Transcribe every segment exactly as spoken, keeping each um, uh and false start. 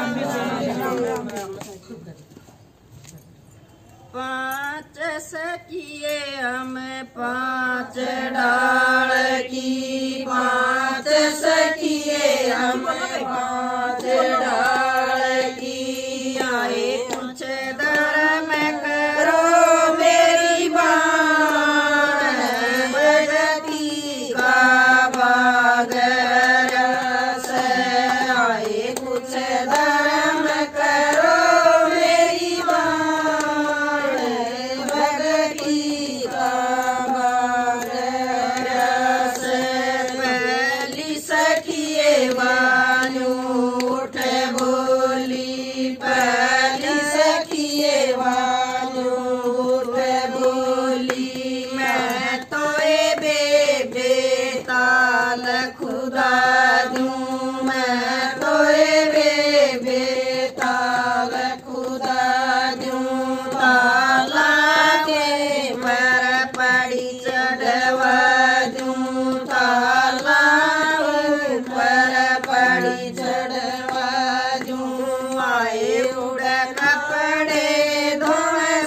पाँच सखिए हम पाँच डाल की, पाँच सखिए हम पाँच डाल की। आए कुछ धर्म करो मेरी बाण, भगती का भाग रस। आए कुछ धर्म करो मेरी बाण, भगती का भाग रस। पहली सखिए बानू उठ बोली, पहली सखिए बानू उठ बोली। मैं तो ए बेबे ताल खुदा दूं, मैं तो ए बेबे ताल खुदा दूं। ताला के पर पड़ी चढ़वा दूं, ताला ऊपर पड़ी चढ़वा दूं। आए उड़ कपड़े धोए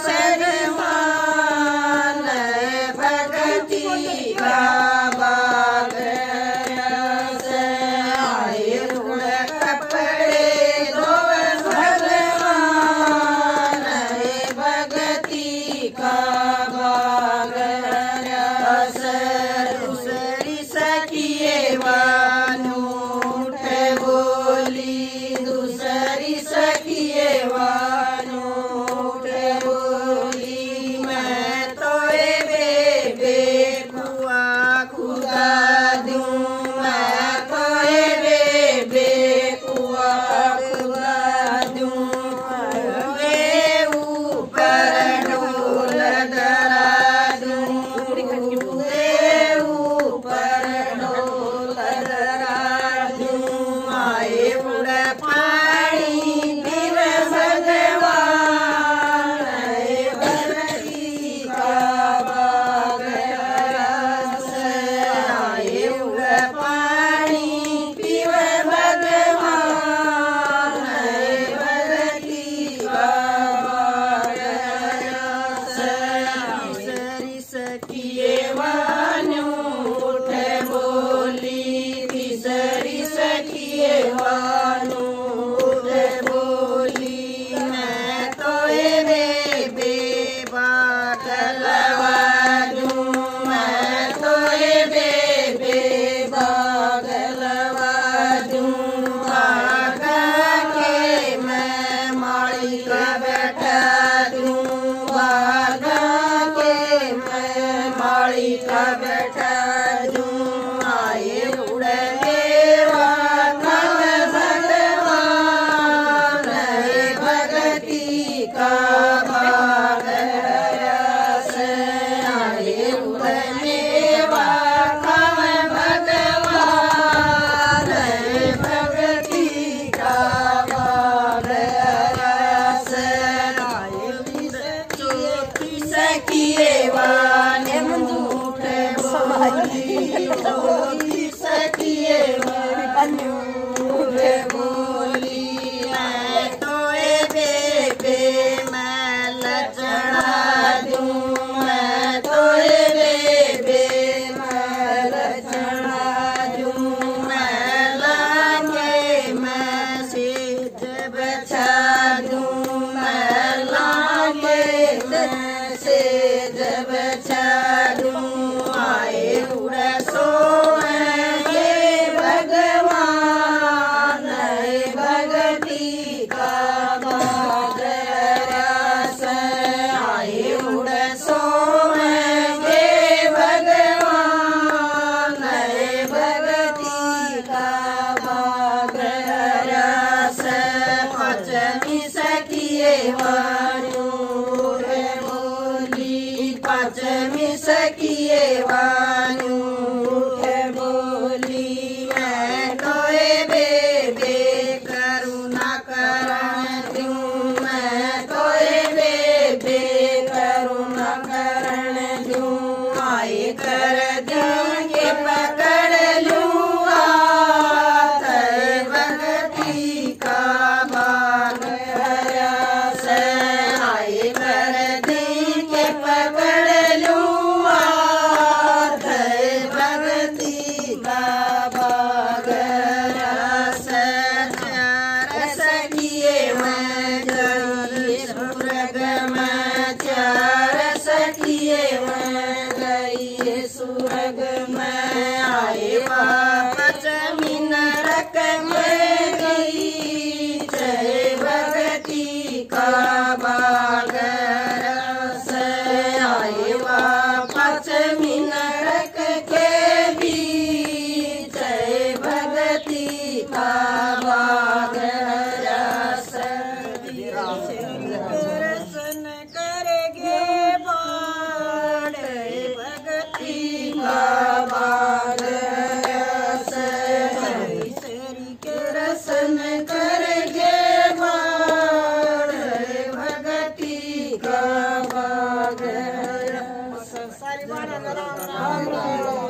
सजमान, भगती का बाग रस। आए उड़ कपड़े धोए सजमान, भगती का बाग रस। दूसरी सखिए बानू उठ बोली, दूसरी सखिए बानू उठ बोली। मैं तो ए बेबे कुआ खुदा दूं, मैं तो ए बेबे कुआ खुदा दूं। वे ऊपर ढोल धरा दूं, वे ऊपर ढोल धरा दूं। आए उड़ पानी पीवे भगवान, भगती का बाग रस। आए उड़ पानी पीवे भगवान, भगती का बाग रस। तीसरी सखिए बानू उठ बोली, तीसरी सखिए बानू उठ बोली। मैं तो ए बेबे बागलवा दूं, मैं तो ए बेबे बागलवा दूं। बागा के मैं माली का बैठा दूं, बागा के मैं माली का बैठा दूं। आए उड़ मेवा कल भगवान, भगती का भाग रस। आए उड़ मेवा कल भगवान, भगती का भाग रस। आए चौथी सखिए बाने उठ बोली, चौथी सखिए बाने उठ बोली। मैं तो ए बेबे मैल चढ़ा दूं, मैं तो ए बेबे मैल चढ़ा दूं। मैल के मैं सेज बचा दूं, मैल के मैं सेज बचा दूं। आए उड़ सोए सुरग में आए वापस मिनरक में गई जय भगती का बागर से आए वापस मिनरक के भी जय भगती का बागर से दर्शन करगे बाण भगती का बागर से दर्शन करगे बाण भगती का बागर सारी बाण